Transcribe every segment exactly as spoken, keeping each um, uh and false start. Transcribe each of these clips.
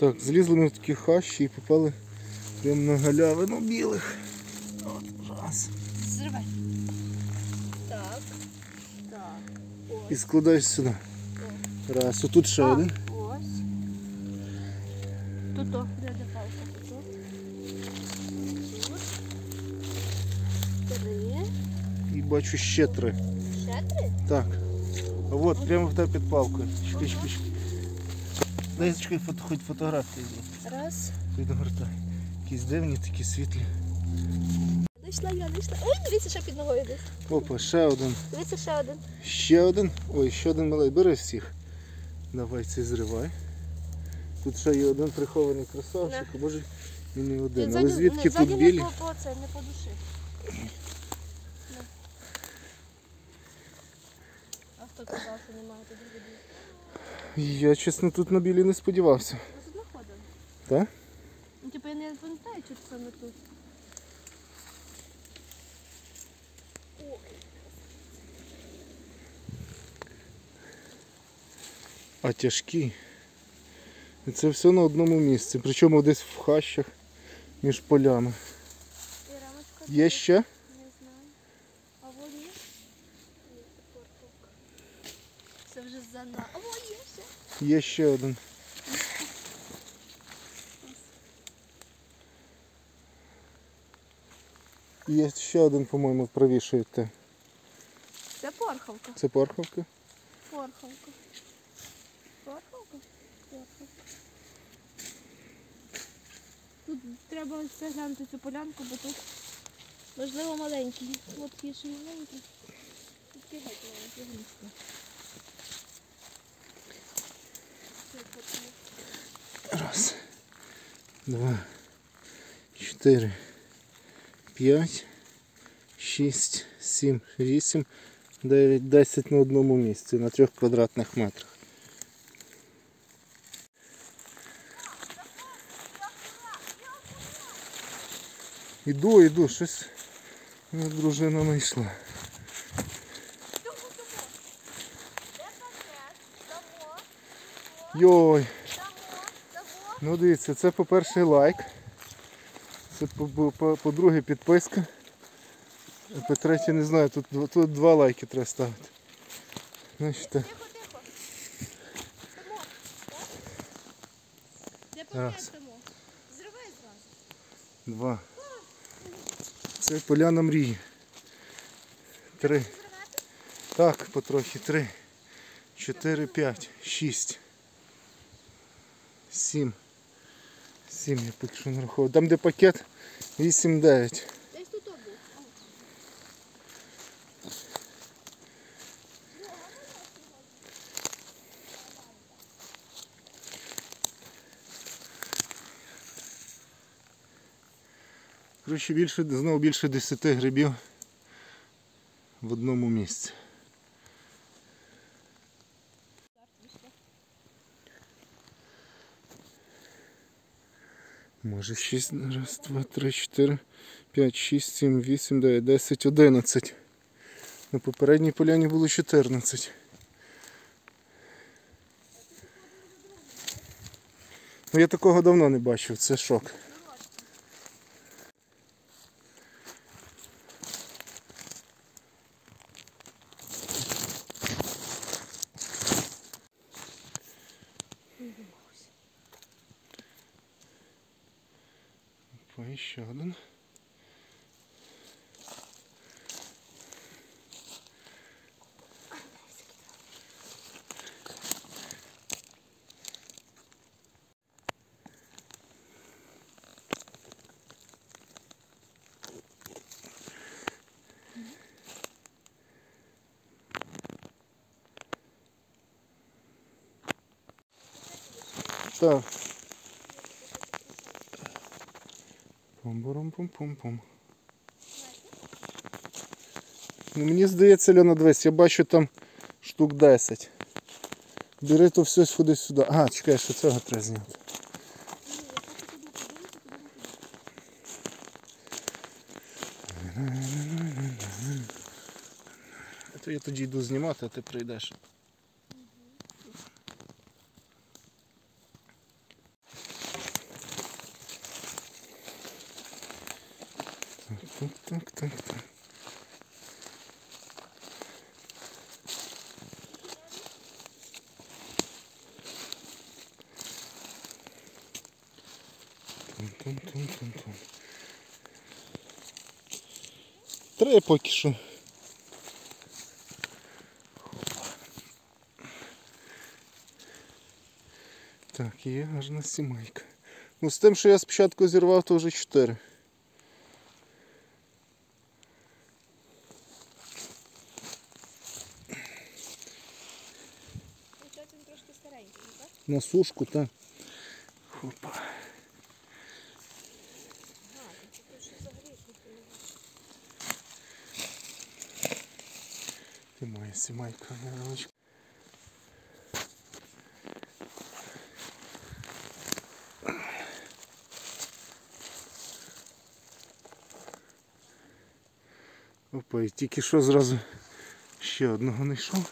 Так, злізли ми в такі хащі і попали прямо на галявину білих. От, раз. Зривай. Так. Так. Ось. І складаєш сюди. О. Раз. Отут ще А, один. ось. Тут, о, де де палка? Тут. Тут. Три. І бачу ще три. Ще три? Так. А от, прямо в тебе під палкою. Чекай, чекай, чекай. Дай, чекай, фото, хоч фотографії зробити. Раз. Відгортай. Якісь дивні, такі світлі. Знайшла я, знайшла. Ой, дивіться, ще під ногою десь. Опа, ще один. Дивіться, ще один. Ще один. Ой, ще один малий. Бери всіх. Давай цей зривай. Тут ще є один прихований красавчик. Не. Боже, він не один. Але звідки тут білі? Не по, по, це, не по душі. Не. А хто казав, що немає тут білі? Я, чесно, тут на білі не сподівався. Ми тут знаходили. Так? Ну, типу, я не пам'ятаю, що це саме тут. Ой. А тяжкі. І це все на одному місці. Причому десь в хащах між полями. Є ще? Не знаю. А вон є? Ні, це порковка. Це вже занадто. А вон є ще. Є ще один. Є ще один, по-моєму, правіше від те. Це порхавка. Це порхавка? Порхавка. Порхавка? Порхавка. Тут треба все глянути цю полянку, бо тут можливо маленький. От є ще маленький. Тут є геть маленький гніздо. Раз, два, чотири, п'ять, шість, сім, вісім, дев'ять, десять на одному місці, на трьох квадратних метрах. Іду, іду, щось моя дружина знайшла. Йой! Ну дивіться, це по-перше лайк, це по-друге підписка, а по-третє не знаю, тут, тут два лайки треба ставити. Значить, тихо, тихо. Де помістимо? Зривай зразу. Два. Це поляна мрії. Три. Так, потрохи. Три. Чотири, п'ять, шість. Сім. Сім, я поки що не рахував. Там де пакет, вісім, дев'ять. Десь тут був. Коротше, більше, знову більше десяти грибів в одному місці. Може шість, раз, два, три, чотири, п'ять, шість, сім, вісім, дев'ять, десять, одинадцять. На попередній поляні було чотирнадцять. Ну я такого давно не бачив, це шок. Ой, ще один. Так. Пум-бурум-пум-пум-пум. Ну, мені здається, Льона, дивись, я бачу там штук десять. Бери то все сюди сюди. Ага, чекай, що цього треба зняти. То я тоді йду знімати, а ти прийдеш. Так, так, так, так. Тун-тун-тун-тун-тун. Три поки що. Так, є гарна сімейка. Ну з тим, що я спочатку зірвав, то вже чотири. Виходить, він трошки старенький, так? На сушку, так. Опа. Ага, це тут ще загрішник. І моя сімейка невеличка. Опа, і тільки що зразу ще одного знайшов.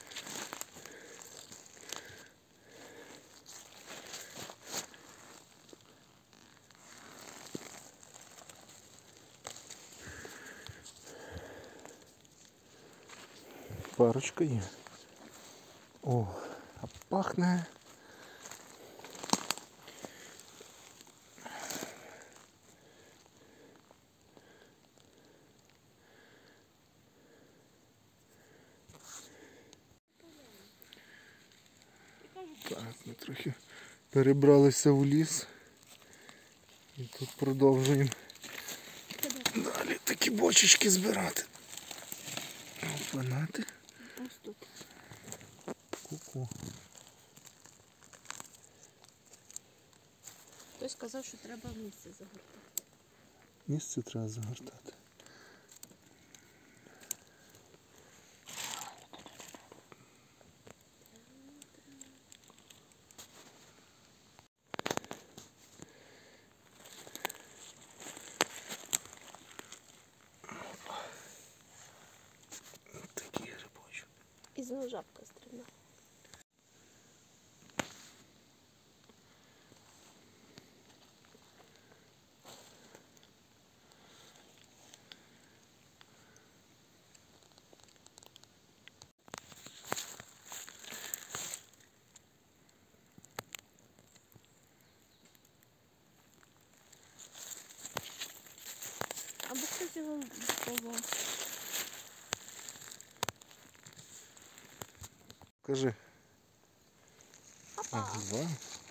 Парочка є. О, а пахне. Так, ми трохи перебралися в ліс. І тут продовжуємо далі такі бочечки збирати. Опанати. Ось тут. Ку-ку. Хтось сказав, що треба в місце загортати. Місце треба загортати. Такий грибочок. І знову жабка стрибне. Або хтось його сховав. Кажи. Опа. Два.